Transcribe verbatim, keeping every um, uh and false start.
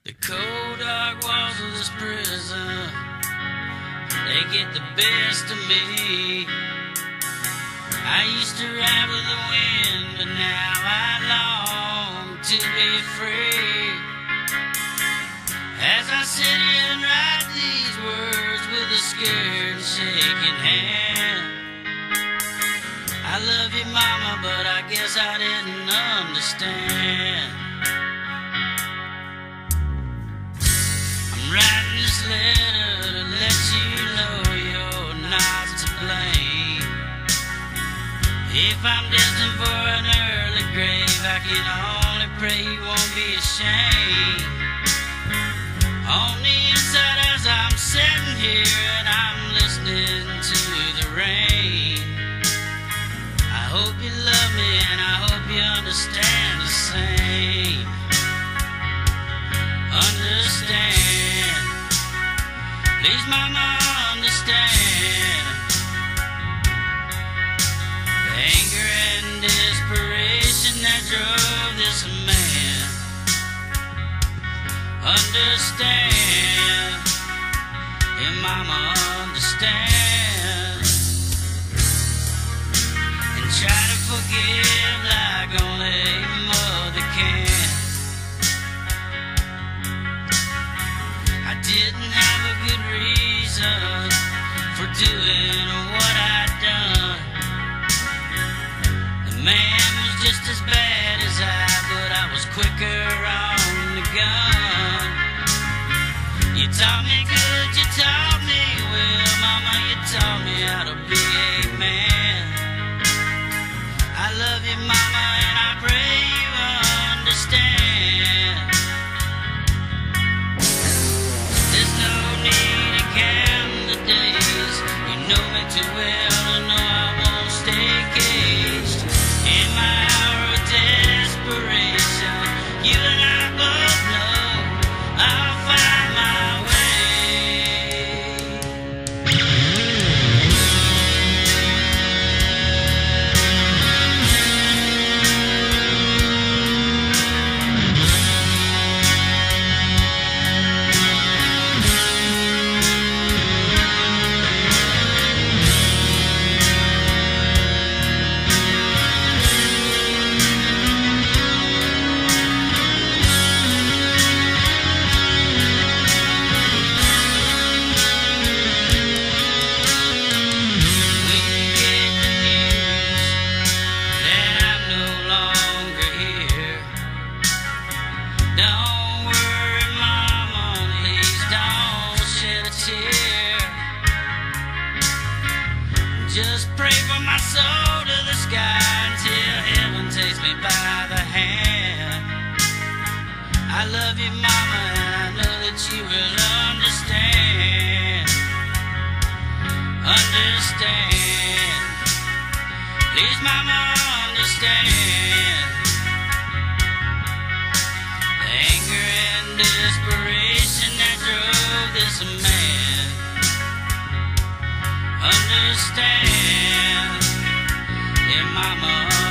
The cold dark walls of this prison, they get the best of me. I used to ride with the wind, but now I long to be free. As I sit here and write these words with a scared and shaking hand, I love you, mama, but I guess I didn't understand. I'm writing this letter to let you know you're not to blame. If I'm destined for an early grave, I can only pray you won't be ashamed. On the inside as I'm sitting here and I'm listening to the rain, I hope you love me and I hope you understand the same. Understand, please mama, understand. The anger and desperation that drove this man. Understand, yeah mama, understand. And try to forgive like only a mother can. I didn't have a good reason for doing what I'd done. The man was just as bad as I, but I was quicker on the gun. You taught me good, you taught me well, mama, you taught me how to be a man. I love you, mama, and I pray you understand. There's no need to count the days. You know me too well to know I won't stay caged. In my hour of desperation, you and I both know I'll find my way. Just pray for my soul to the sky until heaven takes me by the hand. I love you, mama, and I know that you will understand. Understand, please, mama, understand. The anger and desperation that drove this man. Understand, yeah, mama.